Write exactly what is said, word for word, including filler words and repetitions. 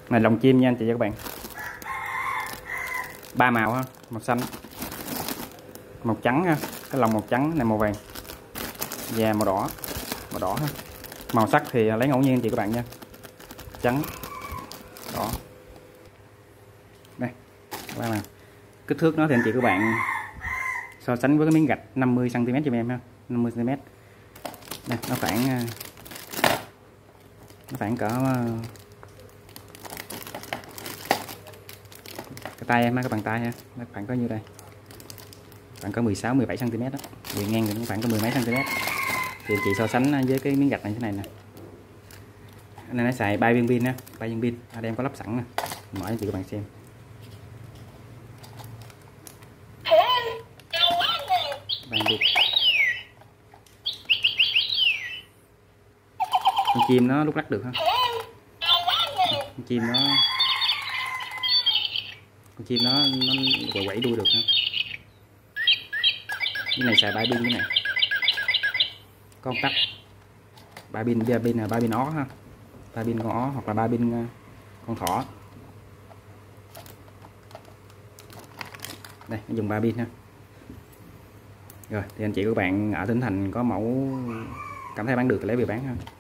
Này lồng chim nha anh chị và các bạn, ba màu ha, màu xanh, màu trắng ha, cái lồng màu trắng này, màu vàng và màu đỏ, màu đỏ ha. Màu sắc thì lấy ngẫu nhiên anh chị các bạn nha, trắng, đỏ. Đây, ba màu. Kích thước nó thì anh chị các bạn so sánh với cái miếng gạch năm mươi xăng ti mét cho em ha, năm mươi xăng ti mét. Đây, nó khoảng nó khoảng cỡ cái tay em, cái bàn tay ha, nó khoảng có nhiêu đây, khoảng có mười sáu mười bảy xăng ti mét đó, bề ngang thì cũng khoảng có mười mấy cm. Thì chị so sánh với cái miếng gạch này thế này nè, anh này nó xài ba viên pin ha, ba viên pin ở đây em có lắp sẵn nè, mở cho chị các bạn xem. Ba pin. Con chim nó lúc lắc được ha, con chim nó con chim nó nó quẩy quẩy đuôi được ha. Cái này xài ba pin, cái này con tắt ba pin, ba pin là ba pin ó ha, ba pin con ó hoặc là ba pin con thỏ. Đây nó dùng ba pin ha. Rồi thì anh chị các bạn ở tỉnh thành có mẫu cảm thấy bán được thì lấy về bán ha.